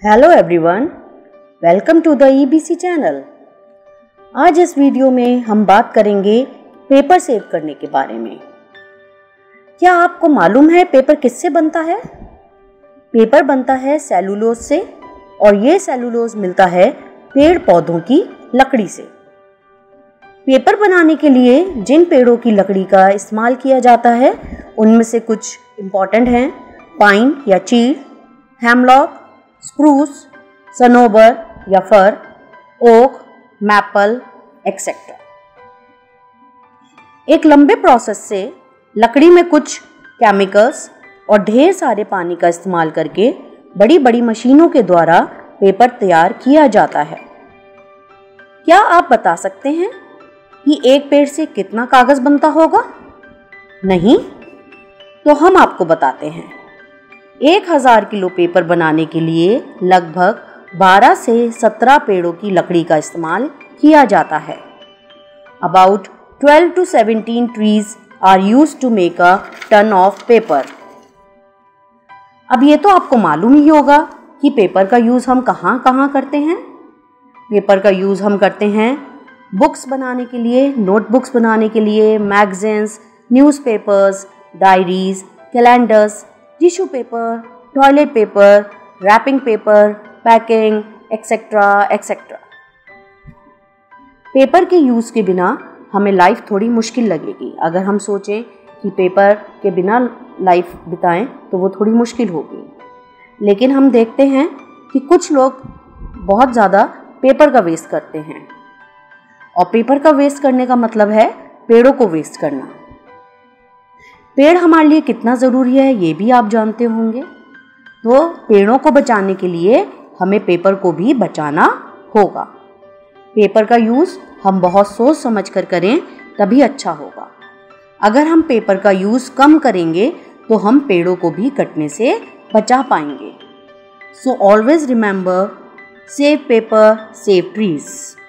Hello everyone, welcome to the EBC channel. आज इस video में हम बात करेंगे पेपर सेव करने के बारे में। क्या आपको मालूम है पेपर किससे बनता है? पेपर बनता है सेलुलोज से, और ये सेलुलोज मिलता है पेड़ पौधों की लकड़ी से। पेपर बनाने के लिए जिन पेड़ों की लकड़ी का इस्तेमाल किया जाता है उनमें से कुछ इम्पॉर्टेंट हैं: पाइन या चीड़, हेमलॉक, स्प्रूस, सनोबर या फर, ओक, मैपल एक्सेट्रा। एक लंबे प्रोसेस से लकड़ी में कुछ केमिकल्स और ढेर सारे पानी का इस्तेमाल करके बड़ी बड़ी मशीनों के द्वारा पेपर तैयार किया जाता है। क्या आप बता सकते हैं कि एक पेड़ से कितना कागज बनता होगा? नहीं? तो हम आपको बताते हैं। 1000 किलो पेपर बनाने के लिए लगभग 12 से 17 पेड़ों की लकड़ी का इस्तेमाल किया जाता है। About 12 to 17 trees are used to make a ton of paper. अब ये तो आपको मालूम ही होगा कि पेपर का यूज़ हम कहाँ कहाँ करते हैं। पेपर का यूज़ हम करते हैं बुक्स बनाने के लिए, नोटबुक्स बनाने के लिए, magazines, newspapers, diaries, calendars, tissue paper, toilet paper, wrapping paper, packing etcetera etcetera. Paper के यूज़ के बिना हमें लाइफ थोड़ी मुश्किल लगेगी। अगर हम सोचें कि पेपर के बिना लाइफ बिताएं तो वो थोड़ी मुश्किल होगी। लेकिन हम देखते हैं कि कुछ लोग बहुत ज़्यादा पेपर का वेस्ट करते हैं, और पेपर का वेस्ट करने का मतलब है पेड़ों को वेस्ट करना। पेड़ हमारे लिए कितना ज़रूरी है ये भी आप जानते होंगे। तो पेड़ों को बचाने के लिए हमें पेपर को भी बचाना होगा। पेपर का यूज़ हम बहुत सोच समझ कर करें तभी अच्छा होगा। अगर हम पेपर का यूज़ कम करेंगे तो हम पेड़ों को भी कटने से बचा पाएंगे। So always remember, save paper, save trees.